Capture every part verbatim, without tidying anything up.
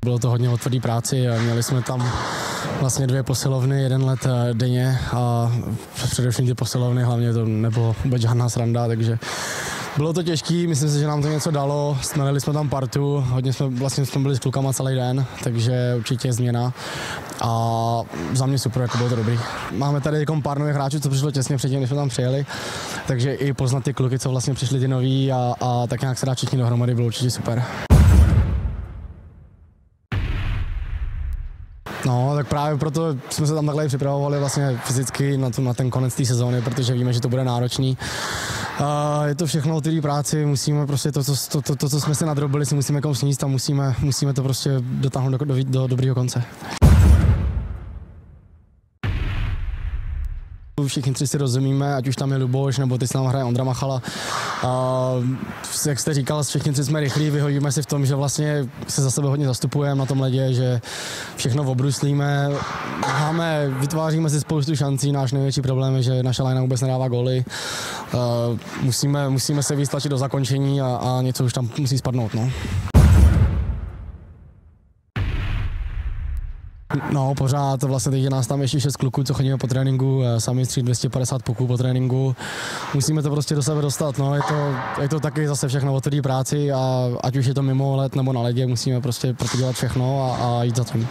Bylo to hodně o tvrdý práci a měli jsme tam vlastně dvě posilovny, jeden let denně a především ty posilovny, hlavně to nebylo vůbec žádná sranda, takže bylo to těžký, myslím si, že nám to něco dalo, smelili jsme tam partu, hodně jsme vlastně jsme byli s klukama celý den, takže určitě změna a za mě super, jako bylo to dobrý. Máme tady jako pár nových hráčů, co přišlo těsně předtím, než jsme tam přijeli, takže i poznat ty kluky, co vlastně přišli ty noví a, a tak nějak se dá všichni dohromady, bylo určitě super. No, tak právě proto jsme se tam takhle připravovali vlastně fyzicky na, tu, na ten konec té sezóny, protože víme, že to bude náročný. Uh, je to všechno o té práci, musíme prostě to, to, to, to, to, co jsme se nadrobili, si musíme kom sníst a musíme, musíme to prostě dotáhnout do, do, do dobrýho konce. Všichni tři si rozumíme, ať už tam je Luboš, nebo teď s námi hraje Ondra Machala. A jak jste říkal, všichni tři jsme rychlí, vyhodíme si v tom, že vlastně se za sebe hodně zastupujeme na tom ledě, že všechno obruslíme, máme, vytváříme si spoustu šancí, náš největší problém je, že naše linea vůbec nedává góly. Musíme, musíme se víc tlačit do zakončení a, a něco už tam musí spadnout. No. No, pořád vlastně teď je nás tam ještě šest kluků, co chodíme po tréninku, sami střílet dvě stě padesát puků po tréninku. Musíme to prostě do sebe dostat, no, je to, je to taky zase všechno o tvrdý práci a ať už je to mimo led nebo na ledě, musíme prostě pro to dělat všechno a, a jít za tím.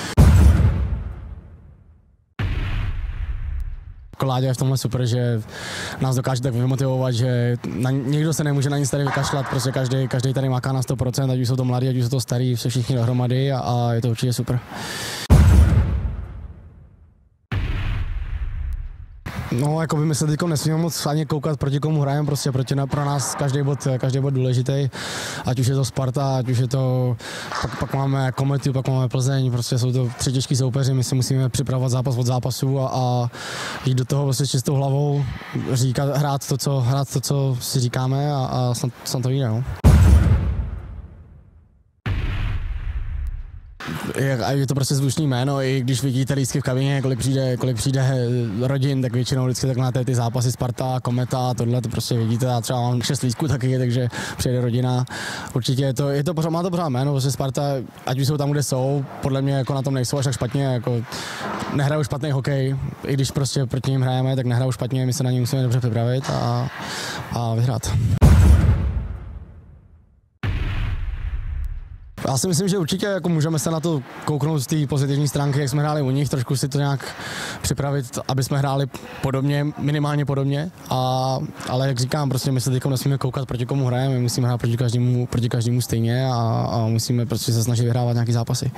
Láďa je v tomhle super, že nás dokáže tak vymotivovat, že na, někdo se nemůže na nic tady vykašlat, prostě každý, každý tady maká na sto procent, ať už jsou to mladí, ať už jsou to starý, se všichni dohromady a, a je to určitě super. No, jako by my se teď nesmíme moc ani koukat, proti komu hrajeme, prostě proti, pro nás každý bod, každý bod důležitý, ať už je to Sparta, ať už je to, pak, pak máme Kometu, pak máme Plzeň, prostě jsou to tři těžký soupeři, my si musíme připravovat zápas od zápasu a, a jít do toho prostě s čistou hlavou, říkat, hrát to, co, hrát to, co si říkáme a, a snad, snad to vyjde, no. A je to prostě zvučný jméno, i když vidíte lístky v kabině, kolik přijde, kolik přijde rodin, tak většinou vždycky tak na ty zápasy Sparta, Kometa, tohle to prostě vidíte, já třeba mám šest lístků taky, takže přijde rodina. Určitě je to, je to pořád, má to pořád jméno, protože Sparta, ať už jsou tam, kde jsou, podle mě jako na tom nejsou až tak špatně, jako nehrajou špatný hokej, i když prostě proti ním hrajeme, tak nehrajou špatně, my se na ně musíme dobře připravit a, a vyhrát. Já si myslím, že určitě jako můžeme se na to kouknout z té pozitivní stránky, jak jsme hráli u nich, trošku si to nějak připravit, aby jsme hráli podobně, minimálně podobně, a, ale jak říkám, prostě my se teď nesmíme koukat, proti komu hrajeme, my musíme hrát proti každému, proti každému stejně a, a musíme prostě se snažit vyhrávat nějaký zápasy.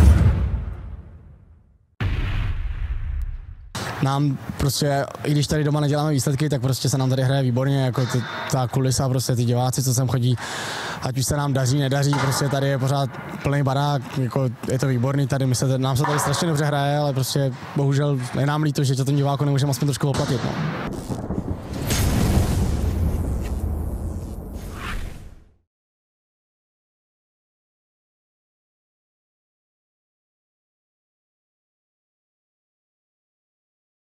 Nám prostě, i když tady doma neděláme výsledky, tak prostě se nám tady hraje výborně, jako t- ta kulisa, prostě ty diváci, co sem chodí, ať už se nám daří, nedaří, prostě tady je pořád plný barák, jako je to výborný tady, my se, nám se tady strašně dobře hraje, ale prostě bohužel je nám líto, že to ten diváku nemůžeme aspoň trošku oplatit, no.